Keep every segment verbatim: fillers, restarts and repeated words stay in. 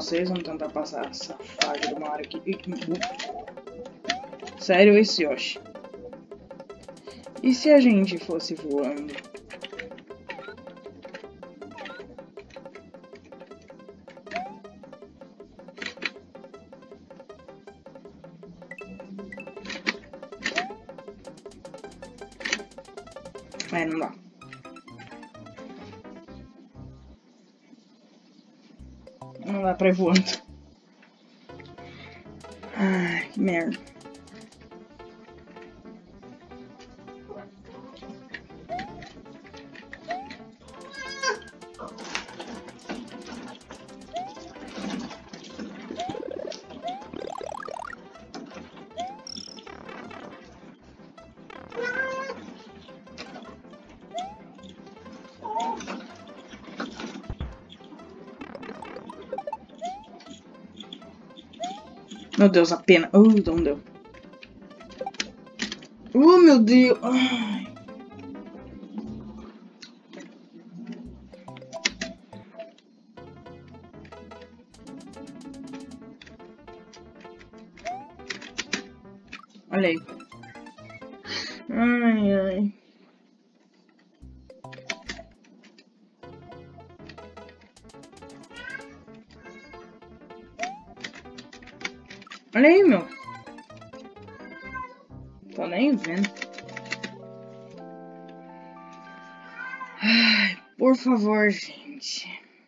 vocês. Vamos tentar passar essa fase do Mario aqui. Sério, esse Yoshi. E se a gente fosse voando? É, não dá. Não dá pra ir voando. Ai, que merda. Meu Deus, a pena. Uh, não deu. Uh, meu Deus. Ai. Olha aí. Ai, ai. Olha aí, meu. Tô nem vendo. Ai, por favor, gente.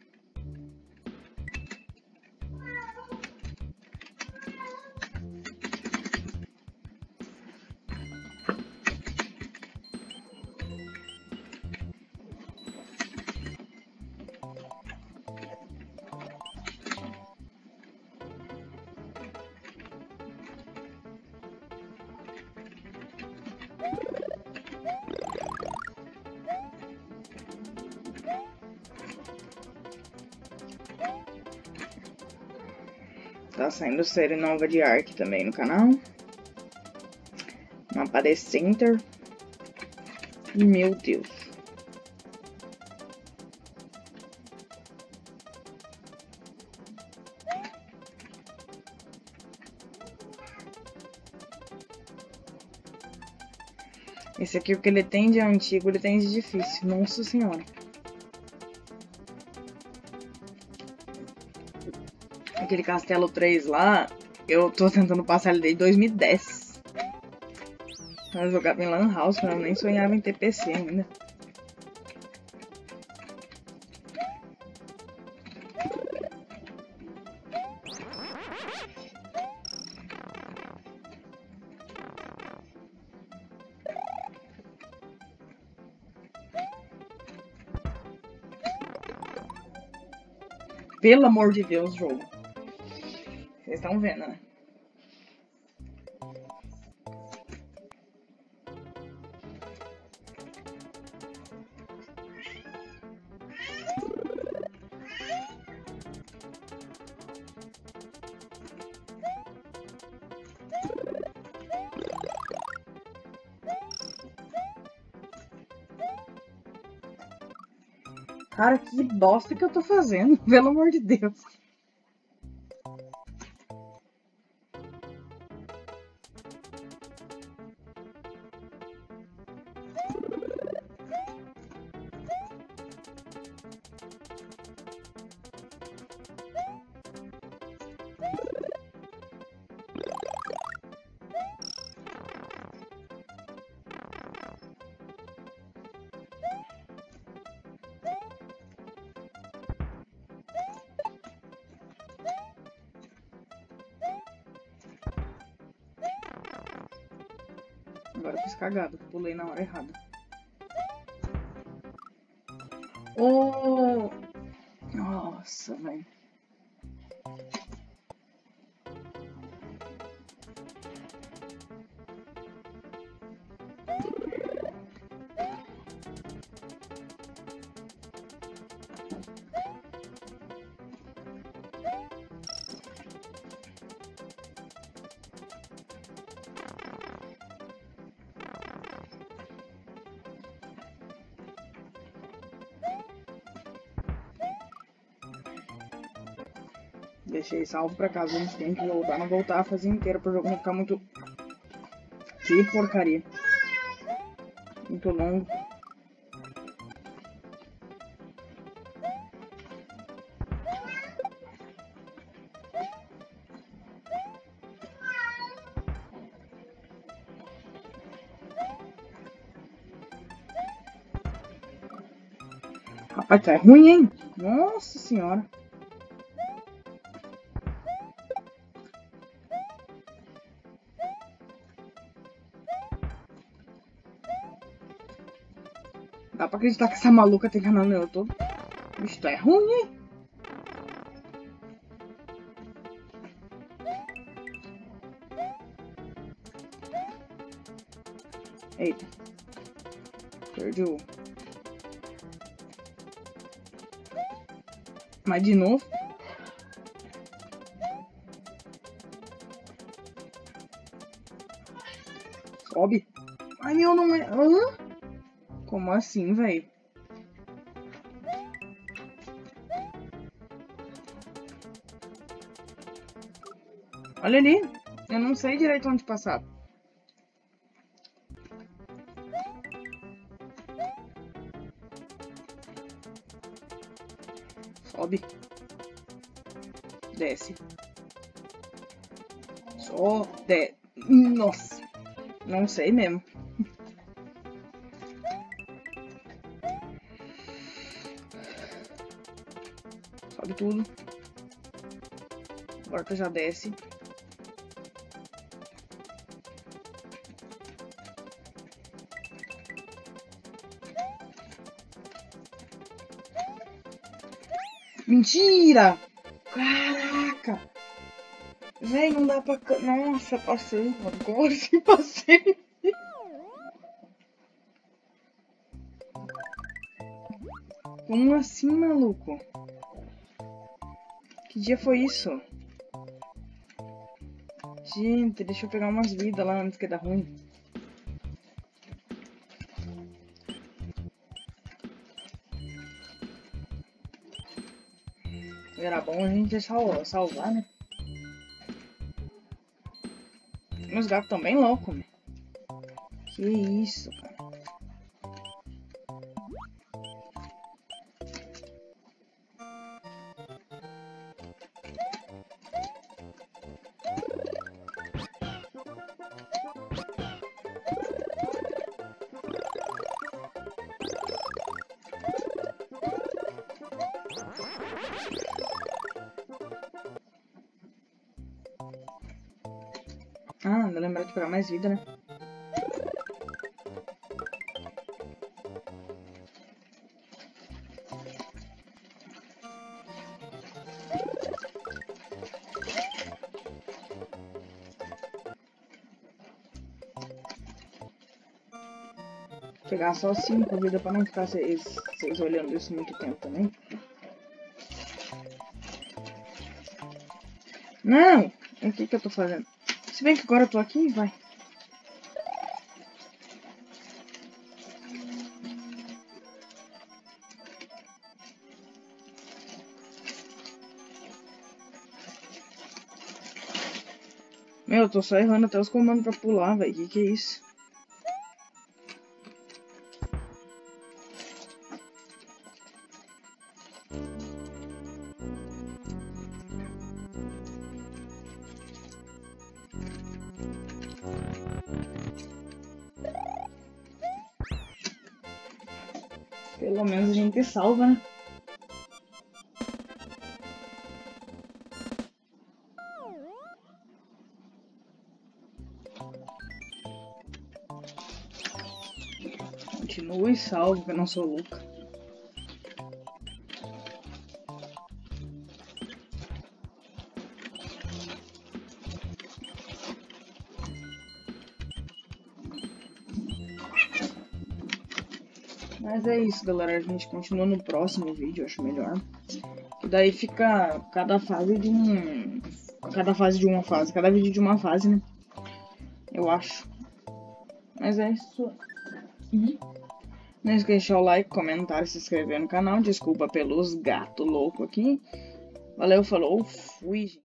Tá saindo série nova de Ark também no canal. Mapa de Center. E meu Deus. Esse aqui, o que ele tem de antigo, ele tem de difícil. Nossa senhora. Aquele Castelo três lá, eu tô tentando passar ele desde dois mil e dez. Eu jogava em Lan House, mas eu nem sonhava em ter P C ainda. Pelo amor de Deus, jogo. Vocês estão vendo, né? Cara, que bosta que eu tô fazendo, pelo amor de Deus. Agora eu fiz cagada, pulei na hora errada. Oh! Nossa, velho. Deixei salvo pra caso a gente tenha que voltar. Não voltar a fazer inteira pro jogo não ficar muito... Que porcaria. Muito longo. Rapaz, tá ruim, hein? Nossa senhora. Dá pra acreditar que essa maluca tem canal no YouTube. Isso é ruim, hein? Eita. Perdi o... Mas de novo. Sobe. Ai, meu, não é... Hã? Como assim, velho? Olha ali. Eu não sei direito onde passar. Sobe. Desce. Só desce. Nossa. Não sei mesmo. Sobe tudo. Agora que já desce. Mentira! Caraca! Véi, não dá pra... Nossa, passei. Agora sim passei. Como assim, maluco? Que dia foi isso? Gente, deixa eu pegar umas vidas lá antes que dá ruim. Era bom a gente sal salvar, né? Meus gatos estão bem loucos, né? Que isso, cara. Ah, não lembrar de pegar mais vida, né? Pegar só cinco vidas pra não ficar vocês olhando isso muito tempo também. Não! O que que eu tô fazendo? Se bem que agora eu tô aqui, vai. Meu, eu tô só errando até os comandos pra pular, velho. Que que é isso? Pelo menos a gente salva, né? Continue salvo, que eu não sou louca. Mas é isso, galera. A gente continua no próximo vídeo, eu acho melhor. E daí fica cada fase de um... Cada fase de uma fase. Cada vídeo de uma fase, né? Eu acho. Mas é isso. Uhum. Não esqueça de deixar o like, comentar e se inscrever no canal. Desculpa pelos gatos loucos aqui. Valeu, falou, fui, gente.